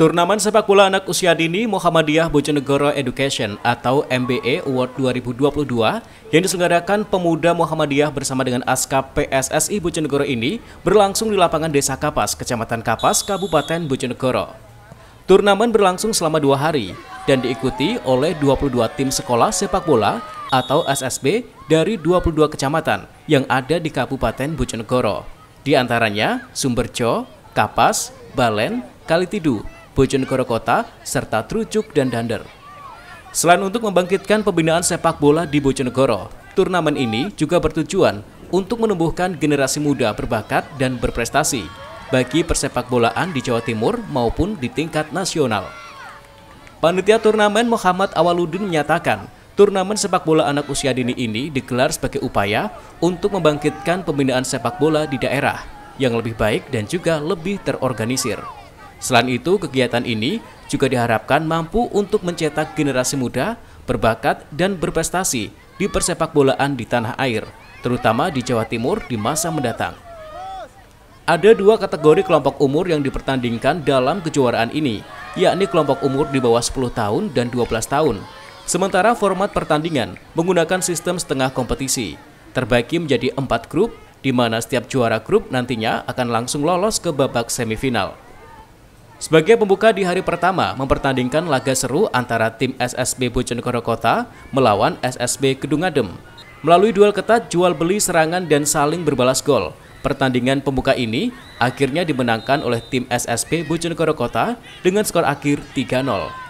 Turnamen sepak bola anak usia dini Muhammadiyah Bojonegoro Education atau MBE Award 2022 yang diselenggarakan Pemuda Muhammadiyah bersama dengan Askap PSSI Bojonegoro ini berlangsung di lapangan Desa Kapas, Kecamatan Kapas, Kabupaten Bojonegoro. Turnamen berlangsung selama 2 hari dan diikuti oleh 22 tim sekolah sepak bola atau SSB dari 22 kecamatan yang ada di Kabupaten Bojonegoro. Di antaranya Sumberjo, Kapas, Balen, Kalitidu, Bojonegoro Kota, serta Trucuk dan Dander. Selain untuk membangkitkan pembinaan sepak bola di Bojonegoro, turnamen ini juga bertujuan untuk menumbuhkan generasi muda berbakat dan berprestasi bagi persepak bolaan di Jawa Timur maupun di tingkat nasional. Panitia turnamen Muhammad Awaludin menyatakan, turnamen sepak bola anak usia dini ini digelar sebagai upaya untuk membangkitkan pembinaan sepak bola di daerah yang lebih baik dan juga lebih terorganisir. Selain itu, kegiatan ini juga diharapkan mampu untuk mencetak generasi muda, berbakat, dan berprestasi di persepak bolaan di tanah air, terutama di Jawa Timur di masa mendatang. Ada 2 kategori kelompok umur yang dipertandingkan dalam kejuaraan ini, yakni kelompok umur di bawah 10 tahun dan 12 tahun. Sementara format pertandingan menggunakan sistem setengah kompetisi, terbagi menjadi 4 grup, di mana setiap juara grup nantinya akan langsung lolos ke babak semifinal. Sebagai pembuka di hari pertama, mempertandingkan laga seru antara tim SSB Bojonegoro Kota melawan SSB Kedung Adem. Melalui duel ketat, jual beli serangan dan saling berbalas gol, pertandingan pembuka ini akhirnya dimenangkan oleh tim SSB Bojonegoro Kota dengan skor akhir 3-0.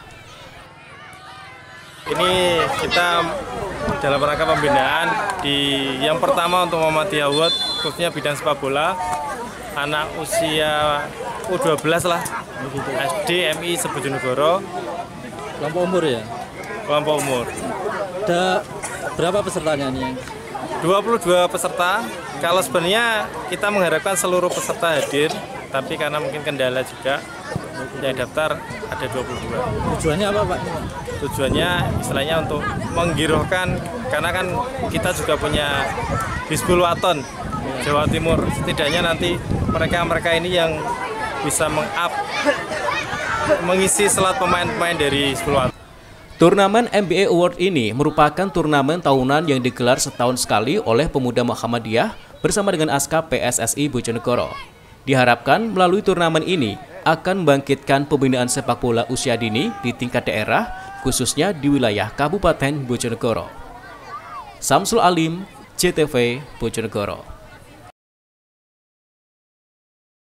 Ini kita dalam rangka pembinaan di yang pertama untuk Muhammadiyah Award, khususnya bidang sepak bola anak usia U12 lah, SD MI Bojonegoro. Kelompok umur ya? Kelompok umur. Ada berapa pesertanya nih? 22 peserta. Kalau sebenarnya kita mengharapkan seluruh peserta hadir, tapi karena mungkin kendala juga, yang daftar ada 22. Tujuannya apa Pak? Tujuannya istilahnya untuk menggirohkan, karena kan kita juga punya Hizbul Waton Jawa Timur. Setidaknya nanti mereka ini yang bisa mengisi slot pemain-pemain dari Hizbul Waton. Turnamen MBE Award ini merupakan turnamen tahunan yang digelar setahun sekali oleh Pemuda Muhammadiyah bersama dengan Askap PSSI Bojonegoro. Diharapkan melalui turnamen ini akan membangkitkan pembinaan sepak bola usia dini di tingkat daerah, khususnya di wilayah Kabupaten Bojonegoro. Samsul Alim, JTV Bojonegoro.